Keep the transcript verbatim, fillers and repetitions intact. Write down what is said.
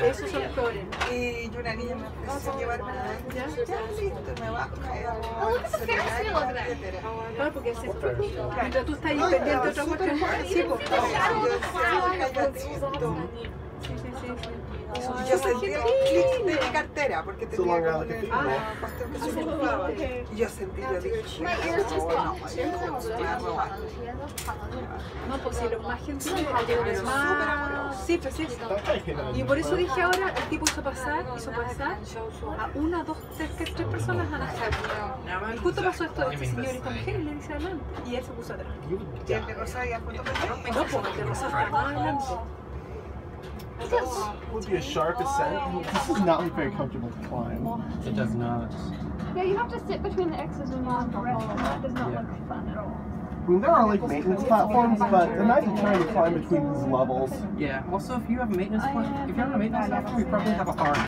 Esos son los peores. Y una niña me ofreció llevarme adentro. Ya, listo, me bajo. Oh, look at the Ferris wheel over there. Claro, porque es mientras tú estás ahí pendiente de otra cuestión. Sí, pues. Sí, sí, sí, sí. Y yo sentí el clic de mi cartera porque tenía que poner Ah, cuestión que se ocupaba. Y yo sentí, yo dije, no, no, pues si los más gentiles, los más... Sí, pues sí. Y por eso dije ahora, el tipo hizo pasar, hizo pasar a una, dos, tres, tres, tres personas a la Y justo pasó esto de este señor y esta mujer y le dice adelante. Y él se puso atrás. y el de Rosa ya junto con él. No, pues el de Rosa estaba más adelante. Would be a sharp ascent. This does not look very comfortable to climb. It does not. Yeah, you have to sit between the X's when you're on the rest, and that does not look fun at all. I mean, there are like maintenance platforms, but imagine trying to climb between these levels. Yeah. Also, if you have a maintenance plan, if you're on a maintenance platform, you probably have a hard